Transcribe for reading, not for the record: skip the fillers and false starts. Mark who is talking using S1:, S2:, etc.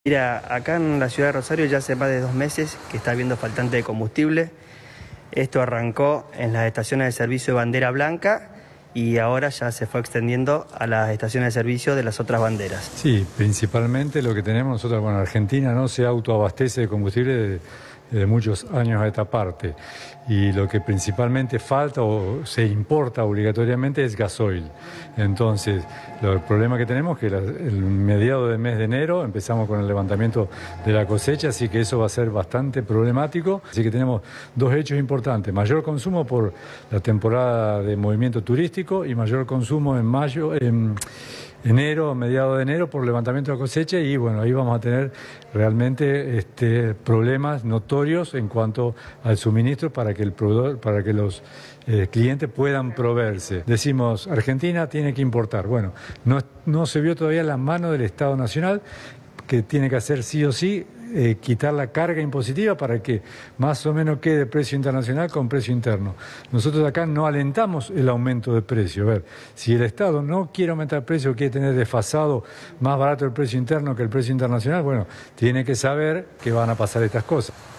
S1: Mira, acá en la ciudad de Rosario ya hace más de 2 meses que está habiendo faltante de combustible. Esto arrancó en las estaciones de servicio de bandera blanca y ahora ya se fue extendiendo a las estaciones de servicio de las otras banderas.
S2: Sí, principalmente lo que tenemos nosotros, bueno, Argentina no se autoabastece de combustible de muchos años a esta parte, y lo que principalmente falta o se importa obligatoriamente es gasoil. Entonces, el problema que tenemos es que el mediado del mes de enero empezamos con el levantamiento de la cosecha, así que eso va a ser bastante problemático. Así que tenemos dos hechos importantes: mayor consumo por la temporada de movimiento turístico y mayor consumo en mayo, enero, mediados de enero, por levantamiento de cosecha, y bueno, ahí vamos a tener realmente problemas notorios en cuanto al suministro para que el proveedor, para que los clientes puedan proveerse. Decimos, Argentina tiene que importar. Bueno, no se vio todavía la mano del Estado Nacional, que tiene que hacer sí o sí, quitar la carga impositiva para que más o menos quede precio internacional con precio interno. Nosotros acá no alentamos el aumento de precio. A ver, si el Estado no quiere aumentar el precio, quiere tener desfasado más barato el precio interno que el precio internacional, bueno, tiene que saber que van a pasar estas cosas.